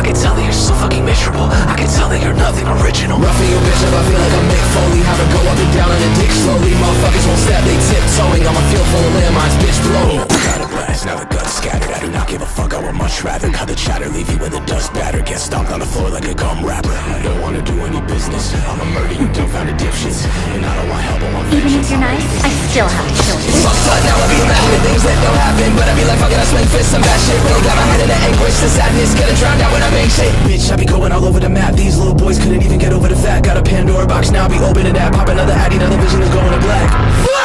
can tell that you're so fucking miserable. I can tell that you're nothing original. Roughing your bitch up, I feel like I'm Mick Foley. Have her go up and down on a dick slowly. Motherfuckers won't step, they tiptoeing. I'm a field full of landmines, bitch blow. Got a blast, now the guts scattered. I do not give a fuck, I would much rather cut the chatter, leave you with a dust batter. Get stomped on the floor like a gum rapper. I don't wanna do any business, I'ma murder you dumbfounded dipshits. And I don't want help, I want vengeance. Even if you're nice, I still have to kill you. Fucked up, now I be imagining things that don't happen. But I be like, fuck it, I swing fists, some bad shit. Really got my head in the anguish, the sadness, getting drowned out when I make shit. Bitch, I be going all over the map. These little boys couldn't even get over the fact. Got a Pandora box, now I be opening that. Pop another addy, now the vision is going to black.